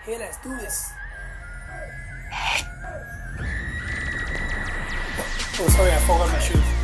Hey, let's do this. Oh, sorry, I forgot my shoes.